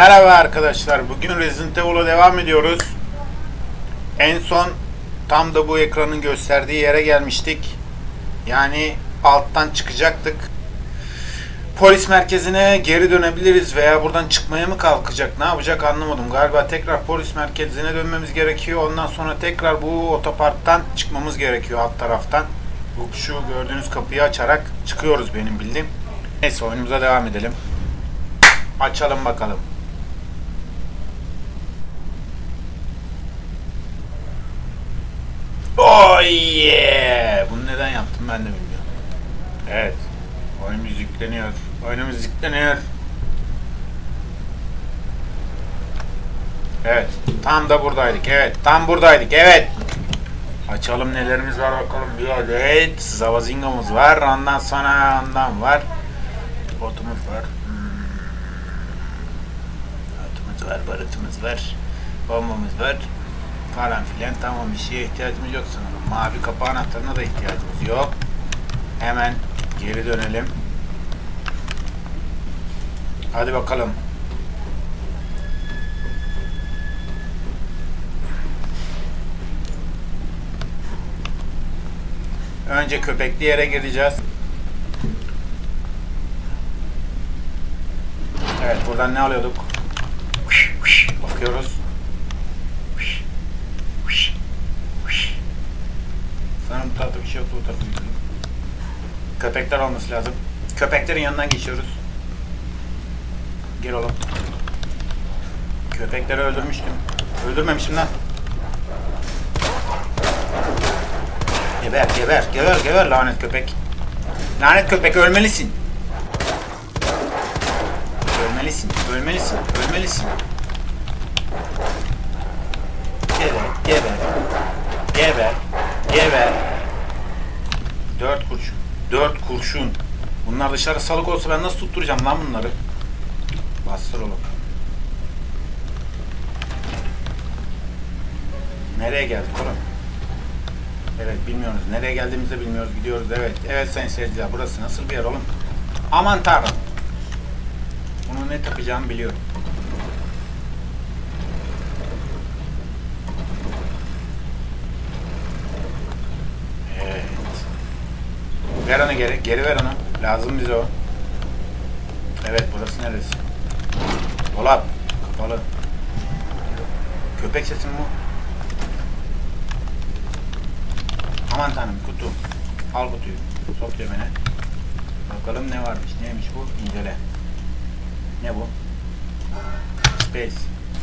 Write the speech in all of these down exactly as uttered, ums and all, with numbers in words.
Merhaba arkadaşlar. Bugün Resident Evil'a devam ediyoruz. En son tam da bu ekranın gösterdiği yere gelmiştik. Yani alttan çıkacaktık. Polis merkezine geri dönebiliriz veya buradan çıkmaya mı kalkacak? Ne yapacak anlamadım. Galiba tekrar polis merkezine dönmemiz gerekiyor. Ondan sonra tekrar bu otoparktan çıkmamız gerekiyor alt taraftan. Bu şu gördüğünüz kapıyı açarak çıkıyoruz benim bildiğim. Neyse oyunumuza devam edelim. Açalım bakalım. Oh yeah! Bunu neden yaptım ben de bilmiyorum. Evet. Oyunumuz yükleniyor. Oyunumuz yükleniyor. Evet. Tam da buradaydık. Evet. Tam buradaydık. Evet. Açalım nelerimiz var bakalım. Bir adet Zavazingo'muz var. Ondan sonra ondan var. Botumuz var. Hmm. Botumuz var. Barutumuz var. Bombamız var. Falan filan. Tamam, bir şeye ihtiyacımız yok sanırım. Mavi kapı anahtarına da ihtiyacımız yok. Hemen geri dönelim. Hadi bakalım. Önce köpekli yere gireceğiz. Evet, buradan ne alıyorduk? Bakıyoruz. Sanırım bu tarafta bir şey yoktu, bu tarafta bir şey. Köpekler olması lazım. Köpeklerin yanından geçiyoruz. Gel oğlum. Köpekleri öldürmüştüm. Öldürmemişim lan. Geber, geber, geber, geber lanet köpek. Lanet köpek, ölmelisin. Ölmelisin, ölmelisin, ölmelisin. Geber, geber. Geber, geber. Dört kurşun. Dört kurşun. Bunlar dışarı salık olsa ben nasıl tutturacağım lan bunları? Bastır oğlum. Nereye geldik oğlum? Evet, bilmiyoruz. Nereye geldiğimizi de bilmiyoruz. Gidiyoruz. Evet. Evet sayın seyirciler. Burası nasıl bir yer oğlum? Aman tanrım. Bunu ne takacağımı biliyorum. Evet. Ver onu geri. Geri ver onu. Lazım bize o. Evet, burası neresi? Dolap. Kapalı. Köpek sesi mi bu? Aman tanrım, kutu. Al kutuyu. Sok cebine. Bakalım ne varmış. Neymiş bu? İncele. Ne bu? Space.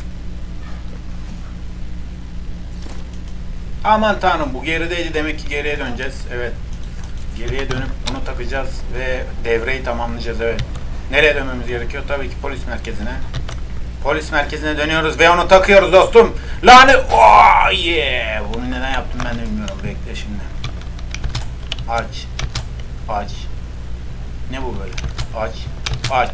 Aman tanrım, bu gerideydi. Demek ki geriye döneceğiz. Evet. Geriye dönüp bunu takacağız ve devreyi tamamlayacağız. Evet. Nereye dönmemiz gerekiyor? Tabii ki polis merkezine. Polis merkezine dönüyoruz ve onu takıyoruz dostum. Lanet. Oh yeah. Bunu neden yaptım ben de bilmiyorum. Bekle şimdi. Aç. Aç. Ne bu böyle? Aç. Aç.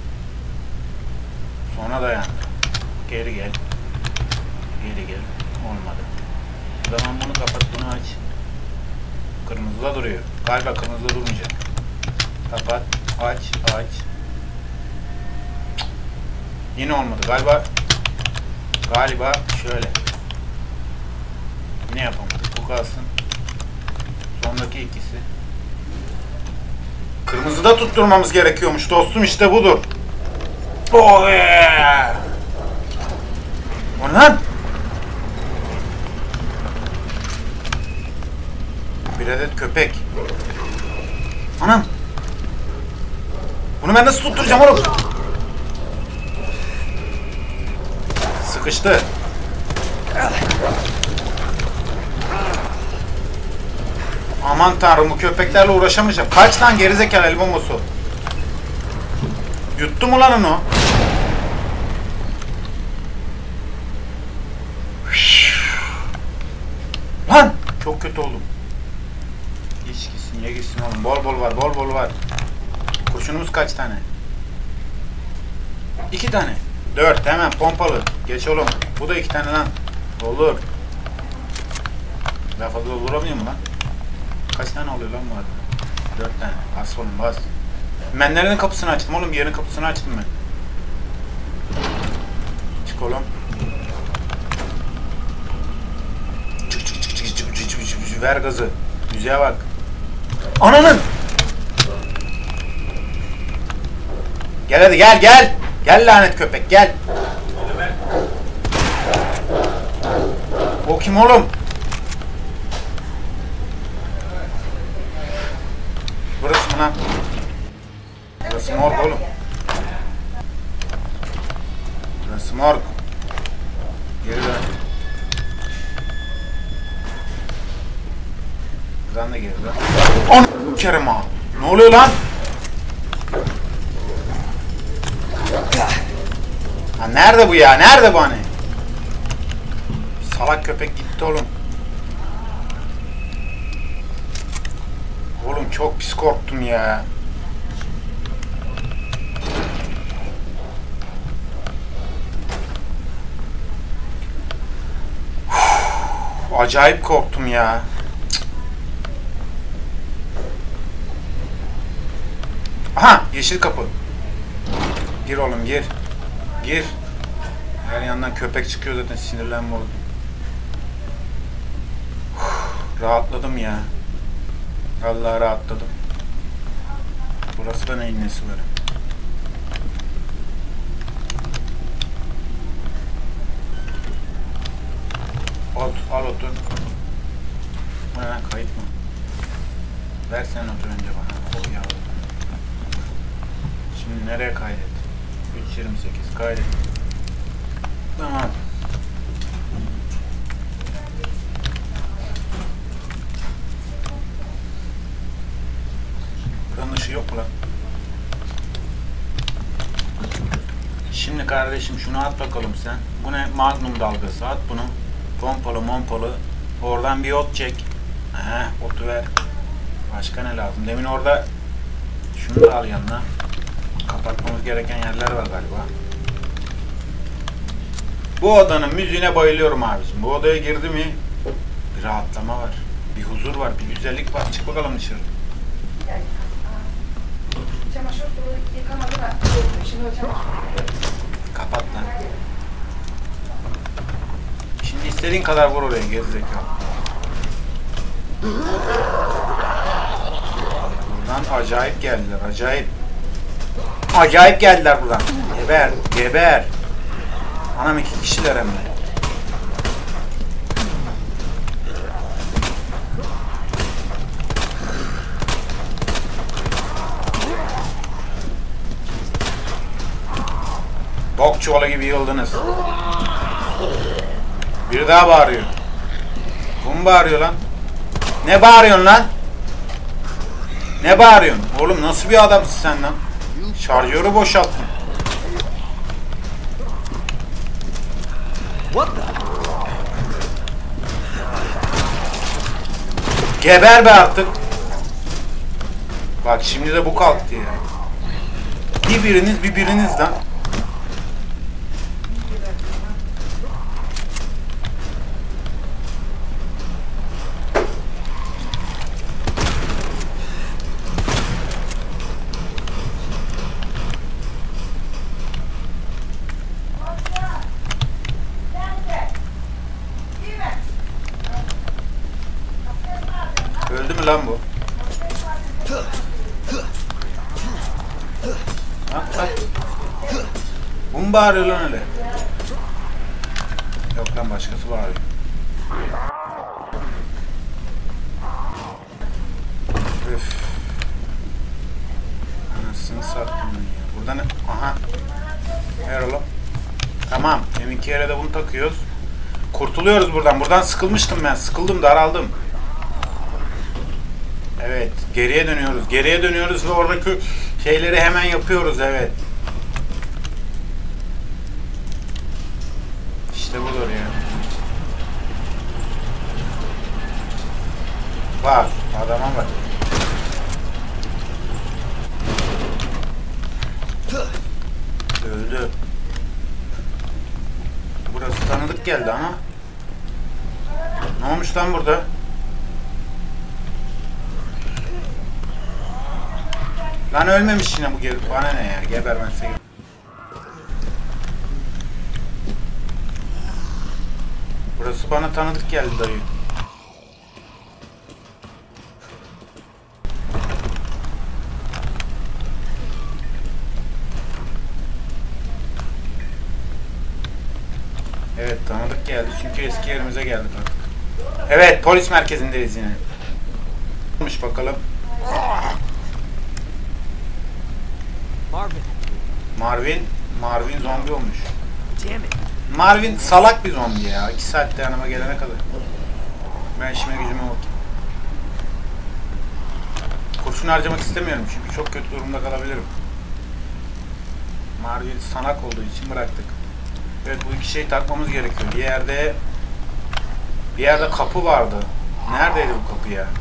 Sonra dayan. Geri gel. Geri gel. Olmadı. O zaman bunu kapat, bunu aç. Kırmızıda duruyor. Galiba kırmızıda durmayacak. Kapat. Aç. Aç. Yine olmadı. Galiba galiba şöyle. Yine yapamadık. Bu kalsın. Sondaki ikisi. Kırmızıda tutturmamız gerekiyormuş dostum, işte budur. Oh yeah. O lan? Bir adet köpek. Anam. Bunu ben nasıl tutturacağım oğlum? Sıkıştı. Aman tanrım, bu köpeklerle uğraşamayacağım. Kaç lan gerizekalı el bombası. Yuttu mu lan onu? Lan! Çok kötü oldum. İç gitsin, ye gitsin oğlum. Bol bol var, bol bol var. Kurşunumuz kaç tane? İki tane. Dört, hemen pompalı. Geç oğlum. Bu da iki tane lan. Olur. Daha fazla dolduramıyor mu lan? Kaç tane oluyor lan bu arada? Dört tane. Bas oğlum, bas. Ben nerenin kapısını açtım oğlum? Bir yerin kapısını açtım ben. Çık oğlum. Çık çık çık çık çık çık çık çık çık. Ver gazı. Müziğe bak. Ananın! Gel hadi gel gel. Gel lanet köpek gel. O kim oğlum? Burası mı lan? Burası morg oğlum. Burası morg. Geri dön. Buradan da geri dön. Anam Kerem ağa. Ne oluyor lan? Ha nerede bu ya? Nerede bu hani? Salak köpek gitti oğlum. Oğlum çok pis korktum ya. Uf, acayip korktum ya. Aha yeşil kapı. Gir oğlum gir. Gir. Her yandan köpek çıkıyor zaten sinirlenme oldum. Rahatladım ya. Vallahi rahatladım. Burası da neyin nesi var? Ot, al otu. Bu ne lan, kayıt mı? Ver sen otu önce bana. O yavrum. Şimdi nereye kaydet? üç yirmi sekiz kaydet. Tamam. Buranın ışığı yok mu lan? Şimdi kardeşim şunu at bakalım sen. Bu ne? Magnum dalgası. At bunu. Pompalı mompalı. Oradan bir ot çek. Heh, otu ver. Başka ne lazım? Demin orada şunu da al yanına. Kapatmamız gereken yerler var galiba. Bu odanın müziğine bayılıyorum abicim. Bu odaya girdi mi bir rahatlama var. Bir huzur var. Bir güzellik var. Çık bakalım dışarı. Çamaşır suyu yıkamadı da şimdi o çamaşır. Kapat lan. Şimdi istediğin kadar vur oraya gerizekalı. Buradan acayip geldiler. Acayip. Acayip geldiler buradan. Geber. Geber. Anam iki kişiler hem de. Bok çuvalı gibi yıldınız. Biri daha bağırıyor. Bu mu bağırıyor lan? Ne bağırıyorsun lan? Ne bağırıyorsun? Oğlum nasıl bir adamsın sen lan? Şarjörü boşalttın. Geber be artık. Bak şimdi de bu kalktı ya. Bir biriniz bir biriniz lan. Öldü mü lan bu? Ha, bak. Bu mu bağırıyor lan öyle? Yok lan başkası bağırıyor. Üf. Anasını sattım ya. Burada ne? Aha. Ver oğlum. Tamam. Deminki yere de bunu takıyoruz. Kurtuluyoruz buradan. Buradan sıkılmıştım ben. Sıkıldım, daraldım. Evet. Geriye dönüyoruz. Geriye dönüyoruz ve oradaki şeyleri hemen yapıyoruz. Evet. İşte budur ya. Bak. Adama bak. Öldü. Burası tanıdık geldi ama. Ne olmuş lan burada? Lan ölmemiş yine bu geri. Bana ne ya? Gebermezse. Burası bana tanıdık geldi dayı. Evet, tanıdık geldi çünkü eski yerimize geldik artık. Evet, polis merkezindeyiz yine. Olmuş bakalım. Marvin. Marvin, Marvin zombi olmuş. Damn it. Marvin salak bir zombi ya. iki saatte yanıma gelene kadar. Ben işime gücüme bakayım. Kurşun harcamak istemiyorum çünkü çok kötü durumda kalabilirim. Marvin sanak olduğu için bıraktık. Evet, bu iki şeyi takmamız gerekiyor. Bir yerde bir yerde kapı vardı. Neredeydi bu kapı ya?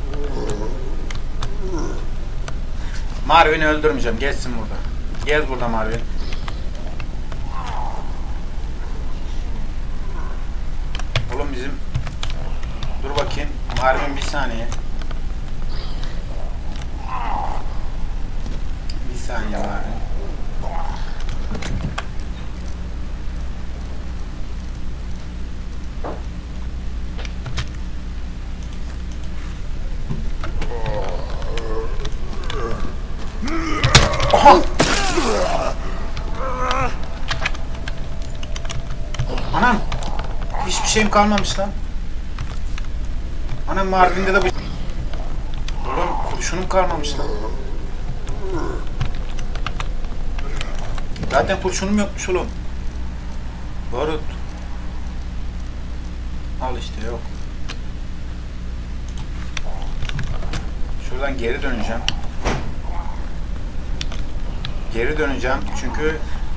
Marvin'i öldürmeyeceğim. Gezsin burada. Gez burada Marvin. Oğlum bizim... Dur bakayım. Marvin bir saniye. Bir saniye Marvin. Aha! Anam! Hiçbir şeyim kalmamış lan. Anam, Marvin'de de bu... Oğlum kurşunum kalmamış lan. Zaten kurşunum yokmuş oğlum. Barut. Al işte, yok. Şuradan geri döneceğim. Geri döneceğim çünkü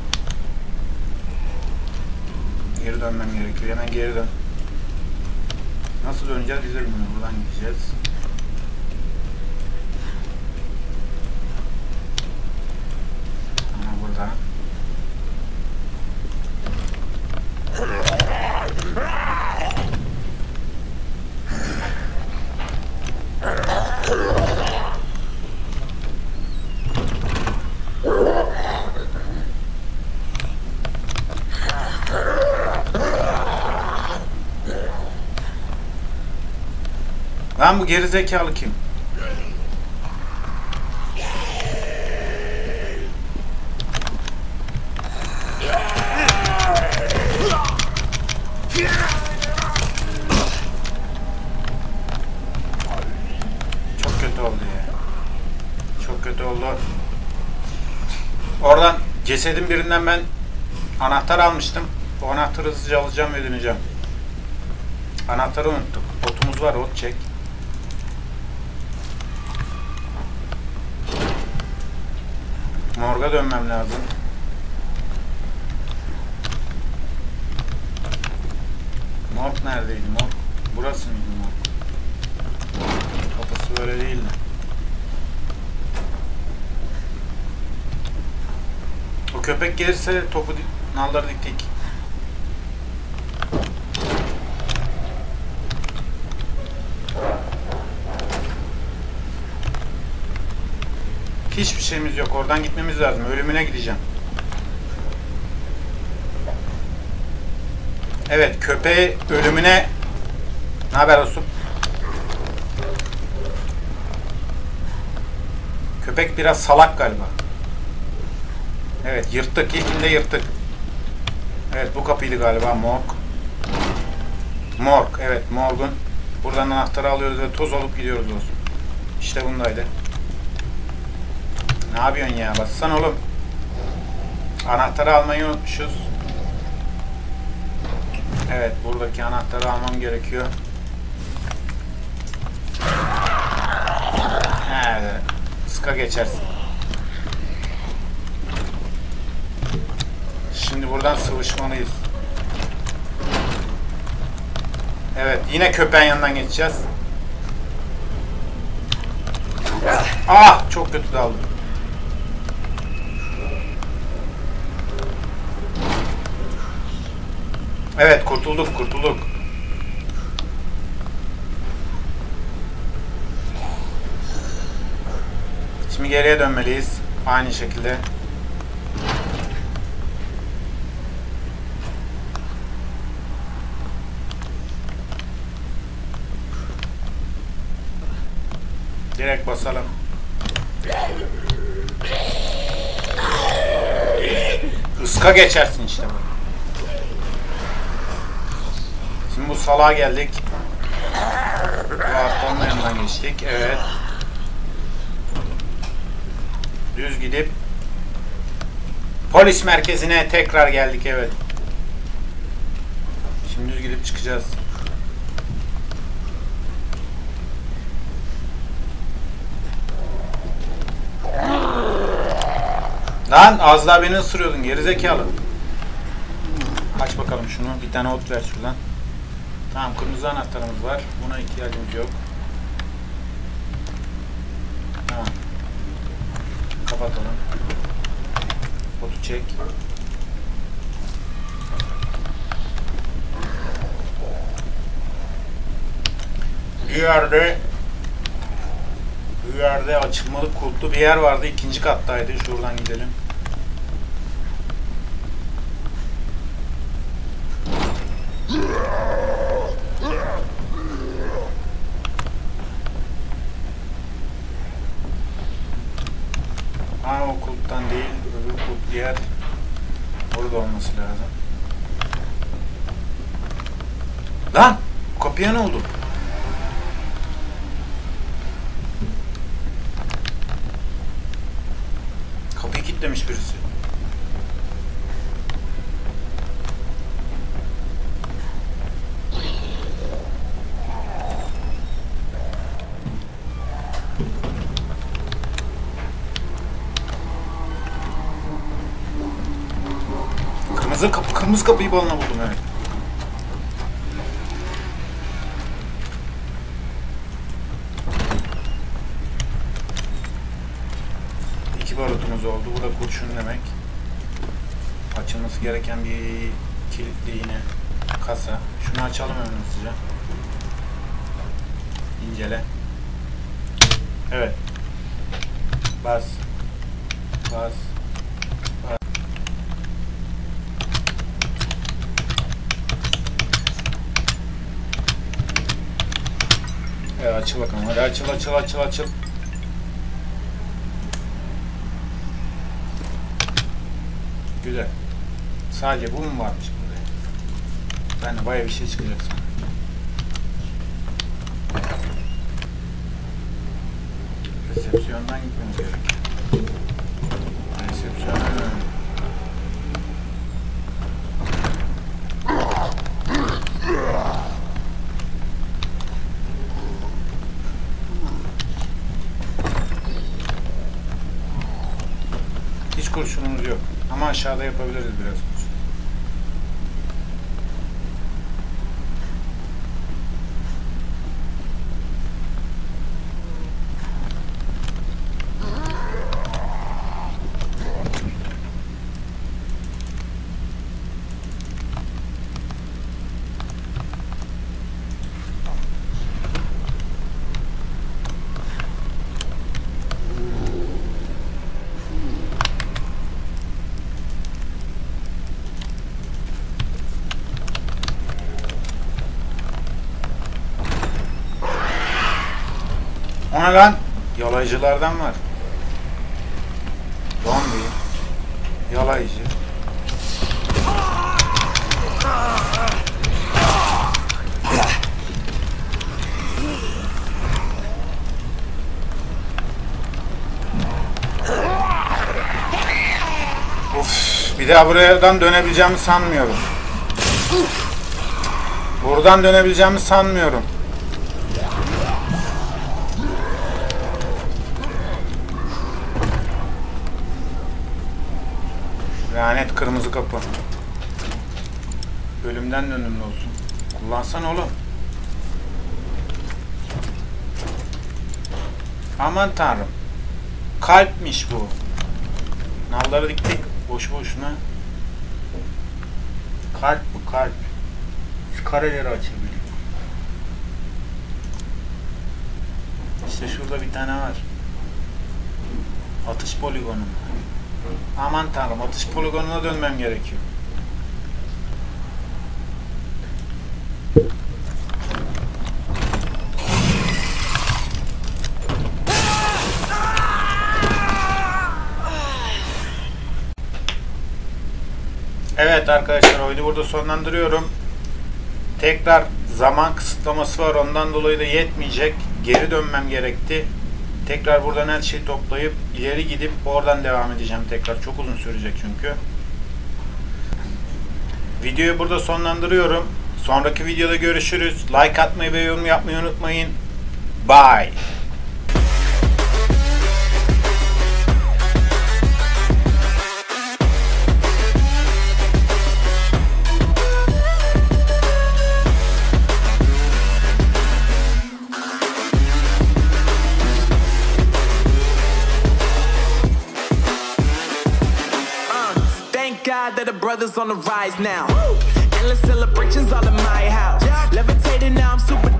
geri dönmem gerekiyor. Hemen geri dön. Nasıl döneceğiz biz de bilmiyorum. Buradan gideceğiz. Ama burada. Lan bu geri zekalı kim? Çok kötü oldu ya. Çok kötü oldu. Oradan cesedin birinden ben anahtar almıştım. O anahtarı hızlıca alacağım ve döneceğim. Anahtarı unuttuk. Otumuz var, ot çek. Morga dönmem lazım. Morg neredeydi? Morg. Burası mıydı morg? Kapısı böyle değildi. O köpek gelirse topu nalları diktik. Hiçbir şeyimiz yok. Oradan gitmemiz lazım. Ölümüne gideceğim. Evet, köpeği ölümüne... Ne haber dostum? Köpek biraz salak galiba. Evet, yırttık. İlkinde yırttık. Evet, bu kapıydı galiba. Morg. Morg. Evet, morgun. Buradan anahtarı alıyoruz ve toz olup gidiyoruz dostum. İşte bundaydı. Ne yapıyorsun ya? Bassana oğlum. Anahtarı almayı unutmuşuz. Evet, buradaki anahtarı almam gerekiyor. Evet, sıka geçersin. Şimdi buradan sıvışmalıyız. Evet, yine köpeğin yanından geçeceğiz. Ah, çok kötü daldı. Evet, kurtulduk, kurtulduk. Şimdi geriye dönmeliyiz. Aynı şekilde. Direkt basalım. Iska geçersin işte bu. Şimdi bu salağa geldik. Bu atlanma yanından geçtik. Evet. Düz gidip polis merkezine tekrar geldik. Evet. Şimdi düz gidip çıkacağız. Lan az daha beni ısırıyordun gerizekalı. Aç bakalım şunu. Bir tane ot ver şuradan. Tamam, kırmızı anahtarımız var. Buna ihtiyacımız yok. Tamam. Kapatalım. Otu çek. Bir yerde bir yerde açılmalı kulplu bir yer vardı. İkinci kattaydı. Şuradan gidelim. Ha, o kulptan değil. Öbür kulplu yer orada olması lazım. Lan! Kapıya ne oldu? Kapıyı kilitlemiş birisi. Kırmızı kapı, kırmızı kapıyı balına buldum, evet. İki barutumuz oldu. Bu da kurşun demek. Açılması gereken bir kilitli yine kasa. Şunu açalım hemen hızlıca. İncele. Evet. Bas. Bas. Bas. Evet, açıl bakalım. Hadi açıl açıl açıl açıl. Güzel. Sadece bu mu varmış burada? Ben de bayağı bir şey çıkacak sana. Resepsiyondan gitmemiz gerekiyor. Resepsiyondan dönelim. Hiç kurşunumuz yok. Ama aşağıda yapabiliriz biraz. O ne lan? Yalayıcılardan var. Zombi. Yalayıcı. Uf, bir daha buradan dönebileceğimi sanmıyorum. Buradan dönebileceğimi sanmıyorum. Lanet kırmızı kapı. Ölümden dönümlü olsun. Kullansan oğlum. Aman tanrım. Kalpmiş bu. Nalları diktik boş boşuna. Kalp bu, kalp. Şu kareleri açabiliyor. İşte şurada bir tane var. Atış poligonu. Aman tanrım, atış poligonuna dönmem gerekiyor. arkadaşlar, oyunu burada sonlandırıyorum. Tekrar zaman kısıtlaması var, ondan dolayı da yetmeyecek. Geri dönmem gerekti. Tekrar buradan her şeyi toplayıp ileri gidip oradan devam edeceğim tekrar. Çok uzun sürecek çünkü. Videoyu burada sonlandırıyorum. Sonraki videoda görüşürüz. Like atmayı ve yorum yapmayı unutmayın. Bye. God that the brothers on the rise now. Endless celebrations all in my house. Levitating now, I'm super